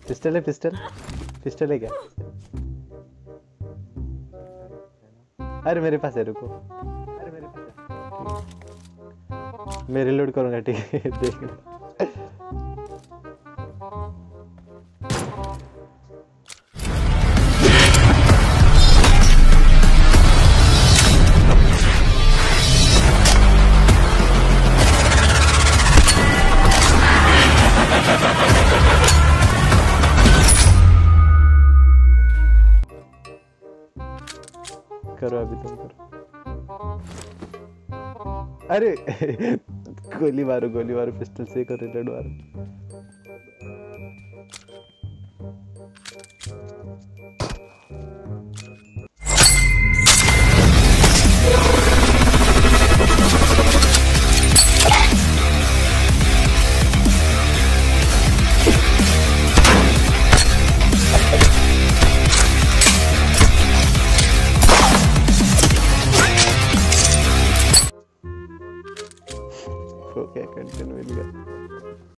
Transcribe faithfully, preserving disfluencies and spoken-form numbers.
Pistol है, pistol pistol है क्या? अरे मेरे पास है, रुको। अरे मेरे पास है, मैं रिलोड करूंगा, ठीक है? देख लो। करो अभी, तुम करो। अरे गोली मारो, गोली मारो, पिस्टल से करो, रिलोड मारो। हो गया, कंटेंट मिल गया।